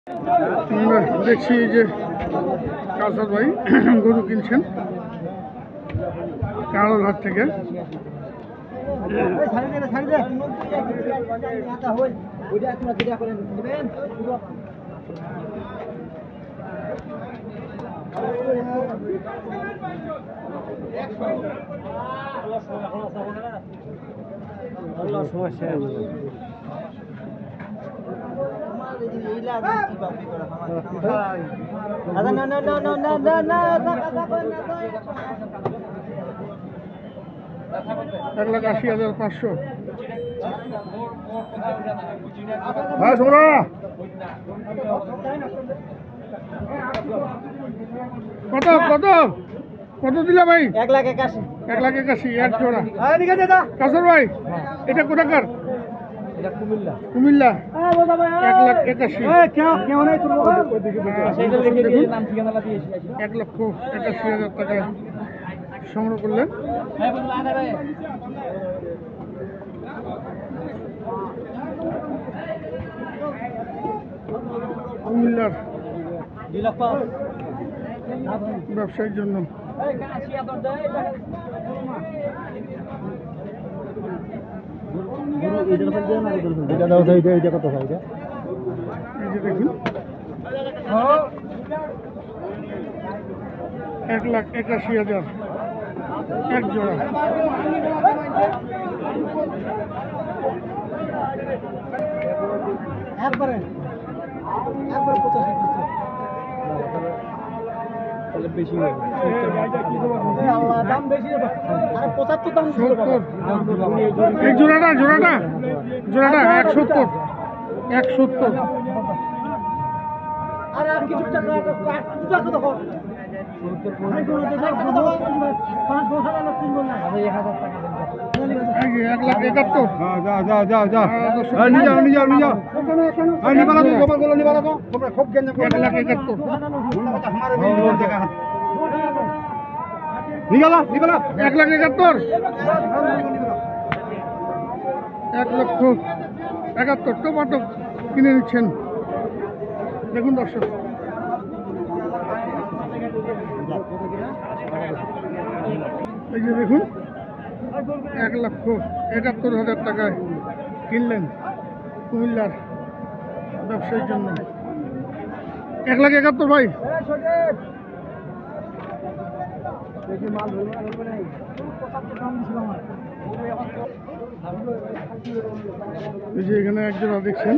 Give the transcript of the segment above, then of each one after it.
আমরা দেখছি যে কাউসার ভাই গরু কিনছেন কালোরহাট থেকে। এক লাখ ৮০,৫০০। ভাই শোনা কত কত কত দিলা ভাই? 1,81,000। 1,81,000 এক জোড়া। কাসর ভাই এটা কোথাকার? কুমিল্লা। 1,81,000 টাকায় সংগ্রহ করলেন। কুমিল্লার ব্যবসায়ীর জন্য। দেখুন 1,81,000 এক জোড়া। বেশি এই জোড়াটা 170। টমাটো কিনে নিচ্ছেন। দেখুন দর্শক এই যে দেখুন 1,71,000 টাকায় কিনলেন কুমিল্লার ব্যবসায়ীর জন্য। 1,71,000 ভাই। এই যে এখানে একজোড়া দেখছেন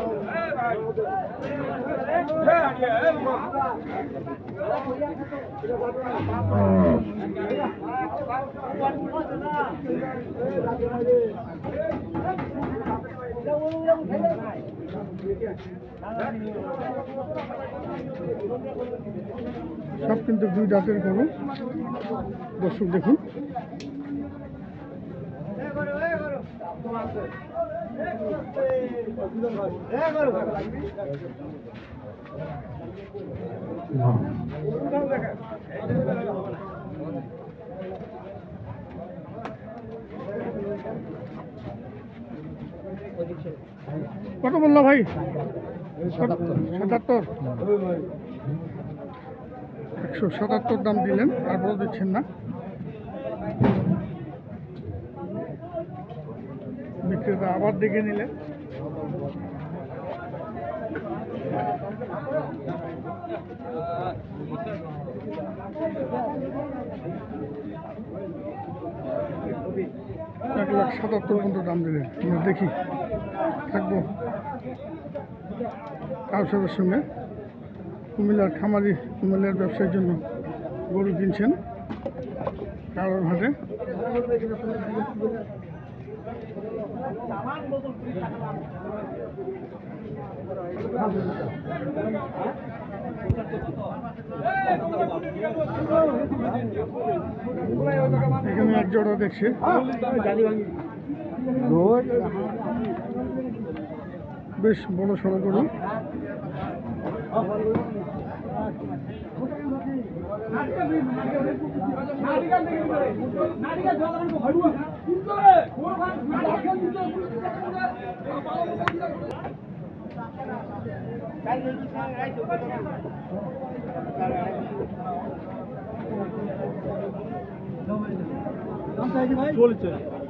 সব কিন্তু 2 দাঁতের গরু। দর্শক দেখুন কত বললো ভাই? 77। 177 দাম দিলেন, তারপরে দিচ্ছেন না। বিক্রেতা আবার দেখে নিলেন। $1,77,000 পর্যন্ত দাম দিলেন। আমরা দেখি থাকবো কাউসারের সঙ্গে। কুমিল্লার খামারি কুমিল্লার ব্যবসার জন্য গরু কিনছেন কালোরহাটে। এখানে এক জোড়া দেখছে বেশ বড় সড়ো গরু। চলছে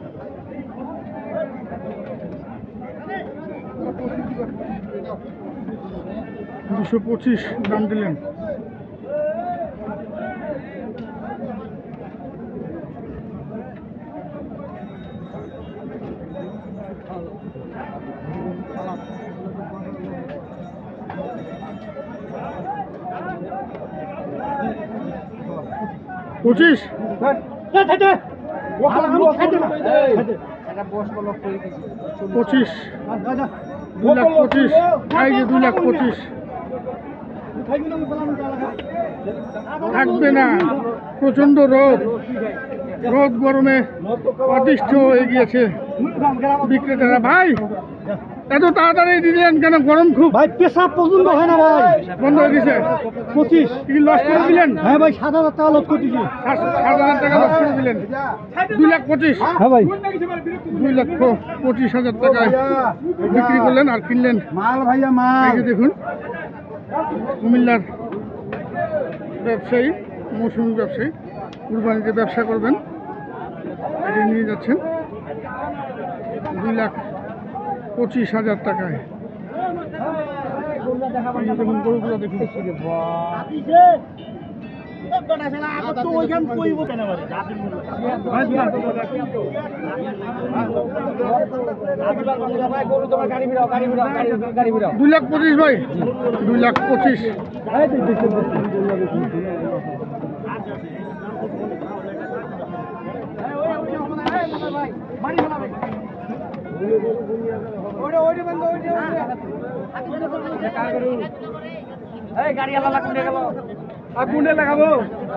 225 দাম দিলেন। পঁচিশ পঁচিশ 2,25,000 এই যে 2,25,000 থাকবে না, প্রচন্ড রোদ, রোদ গরমে অতিষ্ঠ হয়ে গিয়েছে বিক্রেতারা। ভাই এত তাড়াতাড়ি দিলেন কেন? গরম খুব ভাই, পেশাব পছন্দ হয় না ভাই, বন্ধ হয়ে গেছে। 25 কি লস করে দিলেন? হ্যাঁ ভাই, 7,000 টাকা লস করে দিছি। 7,000 টাকা লস করে দিলেন। 2,25,000 হ্যাঁ ভাই, 2,25,000 টাকায় বিক্রি করলেন আর কিনলেন। মাল ভাইয়া এই মাল। যে দেখুন, কুমিল্লার ব্যবসায়ী, মৌসুমী ব্যবসায়ী, কুরবানিতে ব্যবসা করবেন, এটি নিয়ে যাচ্ছেন 2,25,000 টাকায়। এই যে দেখুন গরুগুলো দেখুন, দুই লাখ 25 ভাই, 2,25,000। কোনে লাগাবো?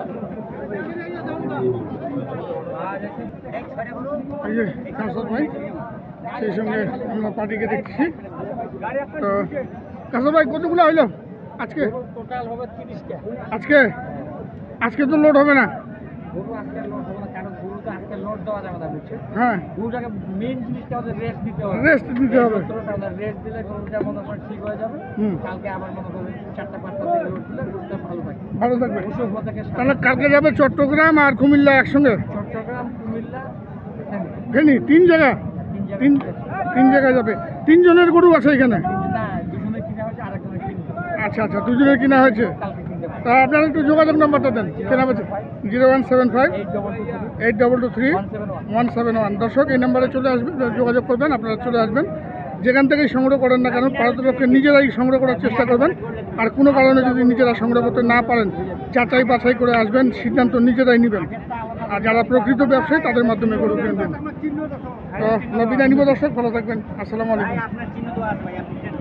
এই যে কাসর ভাই, সেই সঙ্গে আমরা পার্টিকে দেখছি। তো কাসর ভাই কতগুলো হইলো আজকে? টোটাল হবে 30টা। আজকে আজকে তো লোড হবে না। গরু আজকে লোড হবে না, কারণ গরু তো আজকে লোড দেওয়া যাবে না, বুঝছো? হ্যাঁ, গরুটাকে মেইন জিনিসটা হচ্ছে রেস্ট দিতে হবে। রেস্ট দিতে হবে। রেস্ট দিলে গরুটা মনে করেন ঠিক হয়ে যাবে। হুম। কালকে আবার মনে করেন 4টা-5টা দিকে লোড দিলে গরুটা ভালো থাকে। ভালো থাকবে। অসুখ থেকে তাহলে কালকে যাবে চট্টগ্রাম আর কুমিল্লা একসঙ্গে? চট্টগ্রাম, কুমিল্লা, ফেনী, 3 জায়গা, তিন জায়গায় যাবে। 3 জনের গরু আছে এখানে? না, দুজনে কিনা হয়েছে, আরেকজনে কিনবে। আচ্ছা আচ্ছা, 2 জনের কিনা হয়েছে। কালকে কিনতে পারবে। তা আপনারা একটু যোগাযোগ নাম্বারটা দেন, কেনা বলছে 0175 822 8223 171। 171। দর্শক, এই নাম্বারে চলে আসবেন, যোগাযোগ করবেন, আপনারা চলে আসবেন। যেখান থেকেই সংগ্রহ করেন না কেন, পারতপক্ষে নিজেরাই সংগ্রহ করার চেষ্টা করবেন। আর কোনো কারণে যদি নিজেরা সংগ্রহ করতে না পারেন, যাচাই বাছাই করে আসবেন, সিদ্ধান্ত নিজেরাই নেবেন। আর যারা প্রকৃত ব্যবসায়ী তাদের মাধ্যমে গরু কিনবেন। তো আমরা বিদায় নিব দর্শক, ভালো থাকবেন। আসসালামু আলাইকুম। আপনার চিহ্ন তো আছে ভাই, আপনি